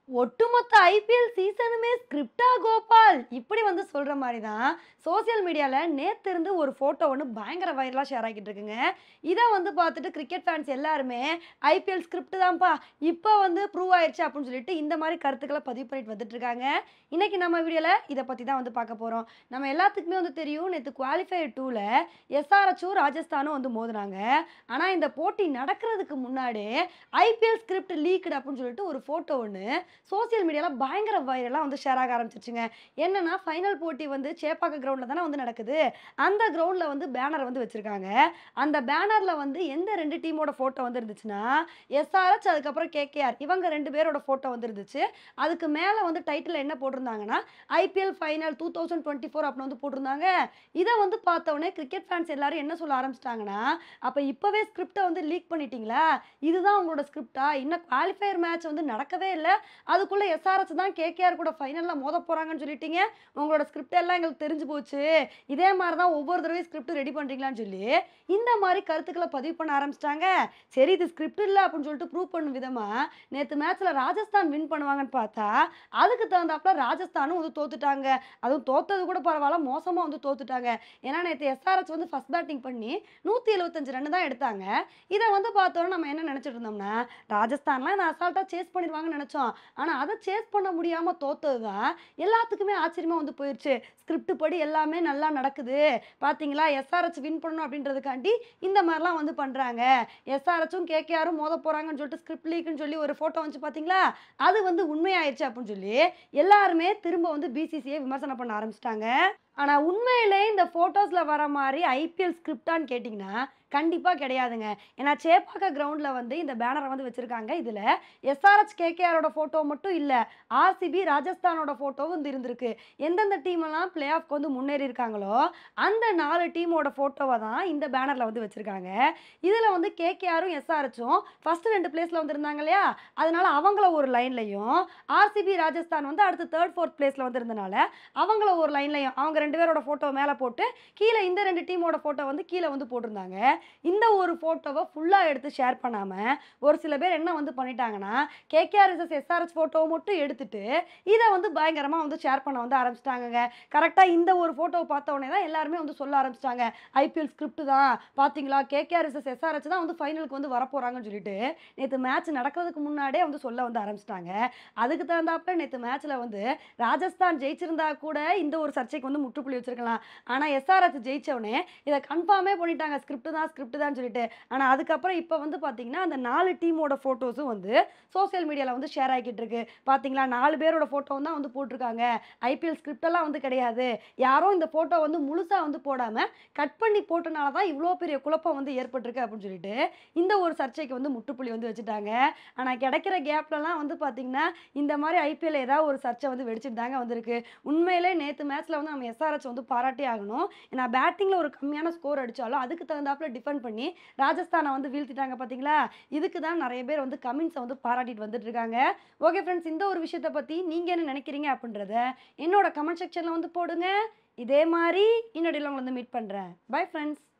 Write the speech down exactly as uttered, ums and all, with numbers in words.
ஒட்டுமொத்த ஐபிஎல் சீசனுமே ஸ்கிரிப்டா கோபால் இப்படி வந்து சொல்ற மாதிரி தான் சோசியல் மீடியால நேத்து இருந்து ஒரு போட்டோ ஒன்று பயங்கர வைரலா ஷேர் ஆகிட்டு இருக்குங்க. இதை வந்து பார்த்துட்டு கிரிக்கெட் ஃபேன்ஸ் எல்லாருமே ஐபிஎல் ஸ்கிரிப்ட் தான்ப்பா இப்போ வந்து ப்ரூவ் ஆயிடுச்சு அப்படின்னு சொல்லிட்டு இந்த மாதிரி கருத்துக்களை பதிவு பண்ணிட்டு வந்துட்டு இருக்காங்க. இன்னைக்கு நம்ம வீடியோல இதை பத்தி தான் வந்து பார்க்க போறோம். நம்ம எல்லாத்துக்குமே வந்து தெரியும், நேற்று குவாலிஃபயர் டூல எஸ்ஆர்எச்சும் ராஜஸ்தானும் வந்து மோதினாங்க. ஆனா இந்த போட்டி நடக்கிறதுக்கு முன்னாடி ஐபிஎல் ஸ்கிரிப்ட் லீக்டு அப்படின்னு சொல்லிட்டு ஒரு போட்டோ ஒன்று சோசியல் மீடியாவில் பயங்கர வைரலாக வந்து ஷேர் ஆக ஆரம்பிச்சிருச்சுங்க. என்னன்னா ஃபைனல் போட்டி வந்து சேப்பாக்க கிரவுண்டில் தானே வந்து நடக்குது. அந்த கிரவுண்டில் வந்து பேனர் வந்து வச்சுருக்காங்க. அந்த பேனரில் வந்து எந்த ரெண்டு டீமோட ஃபோட்டோ வந்து இருந்துச்சுன்னா எஸ்ஆர்எச் அதுக்கப்புறம் கேகேஆர் இவங்க ரெண்டு பேரோட ஃபோட்டோ வந்து இருந்துச்சு. அதுக்கு மேலே வந்து டைட்டில் என்ன போட்டிருந்தாங்கன்னா IPL final two thousand twenty four அப்படின்னு வந்து போட்டிருந்தாங்க. இதை வந்து பார்த்தவொடனே கிரிக்கெட் ஃபேன்ஸ் எல்லாரும் என்ன சொல்ல ஆரம்பிச்சிட்டாங்கன்னா, அப்போ இப்போவே ஸ்கிரிப்டை வந்து லீக் பண்ணிட்டீங்களா, இதுதான் உங்களோட ஸ்கிரிப்டா, இன்னும் குவாலிஃபயர் மேட்ச் வந்து நடக்கவே இல்லை, அதுக்குள்ள எஸ்ஆர்எச் தான் கேகேஆர் கூட ஃபைனல்ல மோத போறாங்கன்னு சொல்லிட்டீங்க, உங்களோட ஸ்கிரிப்ட் எல்லாம் எங்களுக்கு தெரிஞ்சு போச்சு, இதே மாதிரி தான் ஒவ்வொரு தடவையும் ஸ்கிரிப்ட் ரெடி பண்றீங்களான்னு சொல்லி இந்த மாதிரி கருத்துக்களை பதிவு பண்ண ஆரம்பிச்சிட்டாங்க. சரி இது ஸ்கிரிப்ட் இல்லை அப்படின்னு சொல்லிட்டு ப்ரூவ் பண்ணும் விதமா நேற்று மேட்ச்ல ராஜஸ்தான் வின் பண்ணுவாங்கன்னு பார்த்தா அதுக்கு தகுந்தாப்புல ராஜஸ்தானும் வந்து தோத்துட்டாங்க. அதுவும் தோத்தது கூட பரவாயில்ல, மோசமா வந்து தோத்துட்டாங்க. ஏன்னா நேற்று எஸ்ஆர்எச் வந்து ஃபர்ஸ்ட் பேட்டிங் பண்ணி நூத்தி எழுபத்தஞ்சு ரன் தான் எடுத்தாங்க. இதை வந்து பார்த்தோன்னா நம்ம என்ன நினைச்சிட்டு இருந்தோம்னா, ராஜஸ்தான்லாம் இதை அசால்ட்டா சேஸ் பண்ணிடுவாங்கன்னு நினைச்சோம். ஆனால் அதை சேஸ் பண்ண முடியாமல் தோத்தது தான் எல்லாத்துக்குமே ஆச்சரியமாக வந்து போயிடுச்சு. ஸ்கிரிப்ட் படி எல்லாமே நல்லா நடக்குது பார்த்தீங்களா, எஸ்ஆர்எச் வின் பண்ணணும் அப்படின்றதுக்காண்டி இந்த மாதிரிலாம் வந்து பண்ணுறாங்க, எஸ்ஆர்எச்சும் கேகேஆரும் மோத போகிறாங்கன்னு சொல்லிட்டு ஸ்கிரிப்ட் லீக்னு சொல்லி ஒரு ஃபோட்டோ வந்து பார்த்தீங்களா, அது வந்து உண்மையாயிடுச்சு அப்படின்னு சொல்லி எல்லாருமே திரும்ப வந்து பிசிசிஐ விமர்சனம் பண்ண ஆரம்பிச்சிட்டாங்க. ஆனால் உண்மையிலே இந்த ஃபோட்டோஸில் வர மாதிரி ஐபிஎல் ஸ்கிரிப்டான்னு கேட்டிங்கன்னா கண்டிப்பாக கிடையாதுங்க. ஏன்னா சேப்பாக்க கிரவுண்டில் வந்து இந்த பேனரை வந்து வச்சுருக்காங்க. இதில் எஸ்ஆர்எச் கேகேஆரோட ஃபோட்டோ மட்டும் இல்லை, ஆர்சிபி ராஜஸ்தானோட ஃபோட்டோவும் வந்து இருந்திருக்கு. எந்தெந்த டீமெல்லாம் பிளே ஆஃப்க்கு வந்து முன்னேறி இருக்காங்களோ அந்த நாலு டீமோட ஃபோட்டோவை தான் இந்த பேனரில் வந்து வச்சுருக்காங்க. இதில் வந்து கேகேஆரும் எஸ்ஆர்எச்சும் ஃபஸ்ட்டு ரெண்டு பிளேஸில் வந்து இருந்தாங்க இல்லையா, அதனால அவங்கள ஒரு லைன்லையும், ஆர்சிபி ராஜஸ்தான் வந்து அடுத்து தேர்ட் ஃபோர்த் பிளேஸில் வந்து இருந்தனால அவங்கள ஒரு லைன்லையும் அவங்க ரெண்டு பேரோட ஃபோட்டோ மேலே போட்டு கீழே இந்த ரெண்டு டீமோட ஃபோட்டோ வந்து கீழே வந்து போட்டிருந்தாங்க. இந்த ஒரு ஃபோட்டோவை ஃபுல்லாக எடுத்து ஷேர் பண்ணாமல் ஒரு சில பேர் என்ன வந்து பண்ணிட்டாங்கன்னா, கேகேஆர் விசஸ் எஸ்ஆர்எச் ஃபோட்டோவை மட்டும் எடுத்துட்டு இதை வந்து பயங்கரமாக வந்து ஷேர் பண்ண வந்து ஆரம்பிச்சிட்டாங்க. கரெக்டாக இந்த ஒரு ஃபோட்டோவை பார்த்த உடனே தான் எல்லாருமே வந்து சொல்ல ஆரம்பிச்சிட்டாங்க, ஐபிஎல் ஸ்கிரிப்ட் தான் பார்த்தீங்களா, கேகேஆர் விசஸ் எஸ்ஆர்எச் தான் வந்து ஃபைனலுக்கு வந்து வரப்போகிறாங்கன்னு சொல்லிட்டு நேற்று மேட்ச் நடக்கிறதுக்கு முன்னாடியே வந்து சொல்ல வந்து ஆரம்பிச்சிட்டாங்க. அதுக்கு தகுந்தாப்புல நேற்று மேட்ச்சில் வந்து ராஜஸ்தான் ஜெயிச்சிருந்தா கூட இந்த ஒரு சர்ச்சைக்கு வந்து முற்றுப்புள்ளி வச்சிருக்கலாம். ஆனால் எஸ்ஆர்எச் ஜெயிச்சவனே இதை கன்ஃபார்மே பண்ணிட்டாங்க, ஸ்கிரிப்ட் தான் ஸ்கிரிப்ட் தான் சொல்லிட்டு. ஆனால் அதுக்கப்புறம் இப்போ வந்து பார்த்தீங்கன்னா அந்த நாலு டீமோட ஃபோட்டோஸும் வந்து சோசியல் மீடியாவில் வந்து ஷேர் ஆகிட்டு இருக்கு. பார்த்தீங்களா, நாலு பேரோட ஃபோட்டோவும் தான் வந்து போட்டிருக்காங்க, ஐபிஎல் ஸ்கிரிப்டெல்லாம் வந்து கிடையாது, யாரும் இந்த ஃபோட்டோ வந்து முழுசாக வந்து போடாமல் கட் பண்ணி போட்டனால தான் இவ்வளோ பெரிய குழப்பம் வந்து ஏற்பட்டிருக்கு அப்படின்னு சொல்லிட்டு இந்த ஒரு சர்ச்சைக்கு வந்து முற்றுப்புள்ளி வந்து வச்சுட்டாங்க. ஆனால் கிடைக்கிற கேப்லலாம் வந்து பார்த்தீங்கன்னா இந்த மாதிரி ஐபிஎல் ஏதாவது ஒரு சர்ச்சை வந்து வெடிச்சிட்டு தாங்க வந்திருக்கு. உண்மையிலே நேற்று மேட்ச்சில் வந்து நம்ம எஸ்ஆர்எச் வந்து பாராட்டி ஆகணும். ஏன்னா பேட்டிங்கில் ஒரு கம்மியான ஸ்கோர் அடித்தாலும் அதுக்கு தகுந்தாப்புல டிஃபெண்ட் பண்ணி ராஜஸ்தானை வந்து வீழ்த்திட்டாங்க பார்த்தீங்களா. இதுக்கு தான் நிறைய பேர் வந்து கமெண்ட்ஸை வந்து பாராட்டிட்டு வந்துட்டு இருக்காங்க. ஓகே ஃப்ரெண்ட்ஸ், இந்த ஒரு விஷயத்தை பற்றி நீங்கள் என்ன நினைக்கிறீங்க அப்படின்றத என்னோட கமெண்ட் செக்ஷனில் வந்து போடுங்க. இதே மாதிரி இன்னொரு உங்களை வந்து மீட் பண்ணுறேன். Bye friends.